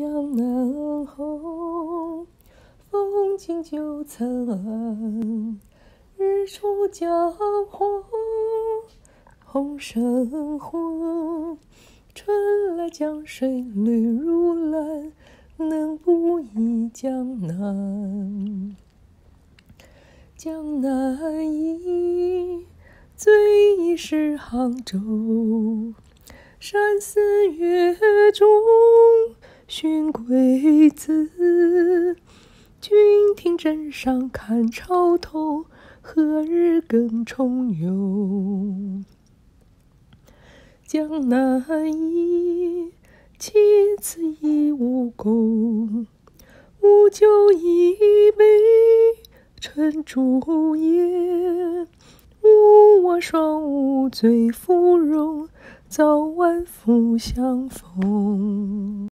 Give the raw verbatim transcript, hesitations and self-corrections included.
江南红，风景旧曾。日出江黄，红胜火。春来江水绿如蓝，能不忆江南？江南忆，最忆是杭州。山寺月中寻归子，君听枕上看潮头，何日更重游？江南忆，妻子忆吴宫。吴酒一杯春竹叶，吴我双无醉芙蓉，早晚复相逢。